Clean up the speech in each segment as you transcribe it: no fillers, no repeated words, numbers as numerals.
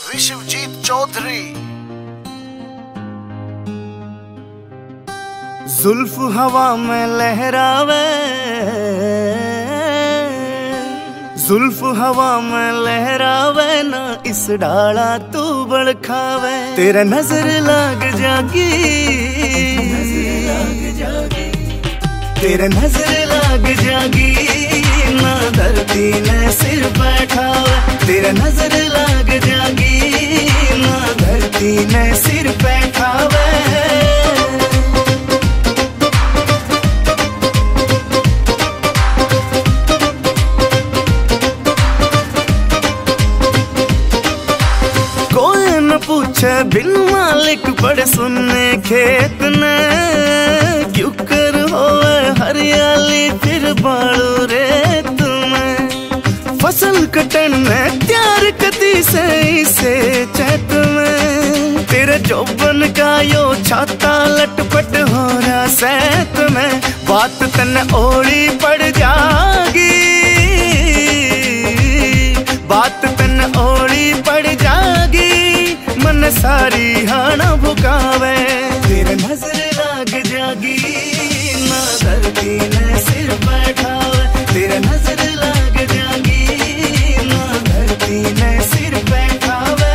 विश्वजीत चौधरी। जुल्फ हवा में लहरावे, जुल्फ हवा में लहरावे ना इस डाला तू बड़खावे। तेरा नजर लाग जागी, तेरा नजर लाग जागी ना धरती ने सिर बैठावे। तेरा नजर लाग जागी ना धरती ने सिर बैठावे। पूछे बिन मालिक बड़े सुनने खेत ने, क्यों कर होए हरियाली फिर बाड़ू रे तुम्हें। फसल कटन में त्यार कदी से इसे चैत में। तेरे जोबन का यो छाता लटपट हो रहा सैत में। बात तन ओड़ी पड़ जागी, बात तन ओड़ी पड़ जागी मन सारी हाना भुकावे। तेरे नजर लाग जागी ना धरती ने सिर बैठावे। तेरे नजर लाग जागी ना धरती ने सिर बैठावे।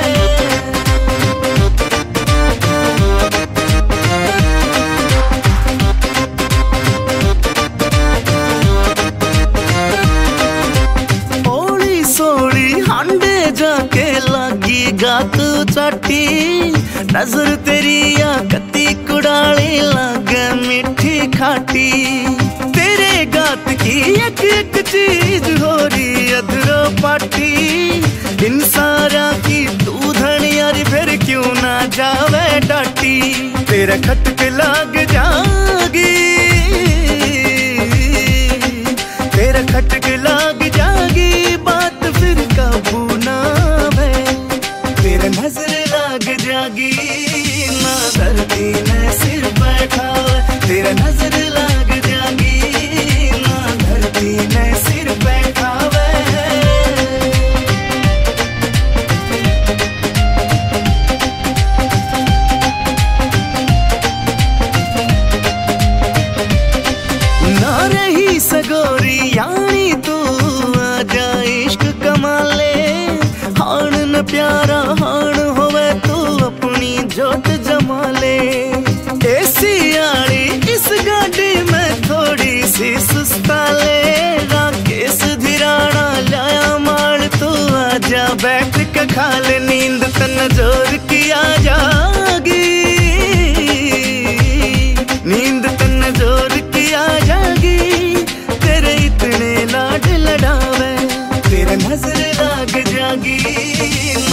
ओली सोली हांडे जाके लागी गात चाटी। नजर तेरी या कती कुड़ाली लागे मीठी खाटी। तेरे गात की एक एक चीज हो रही अधरो पाटी। इन सारा की तू धनियारी फिर क्यों ना जावे डाटी। तेरा खटक लाग जागी, तेरा खटक लाग जागी बात फिर काबू ना भे। तेरा नजर लाग जागी ना धरती ने सिर बैठावे। तेरा नजर लाग जागी ना धरती ने सिर बैठावे। ना रही सगोरी यानी तू आजा इश्क कमाले। हाण न प्यारा हाण होवे तू अपनी जोत जमा ले। एसी आड़ी इस गाड़ी में थोड़ी सी सुस्ता ले। राकेश धिराना लाया माल तू आजा बैठ के खा ले। नींद तन जोर की आ जागी, नींद तन जोर की आ जागी तेरे इतने लाड लड़ावे। तेरा नजर लाग जागी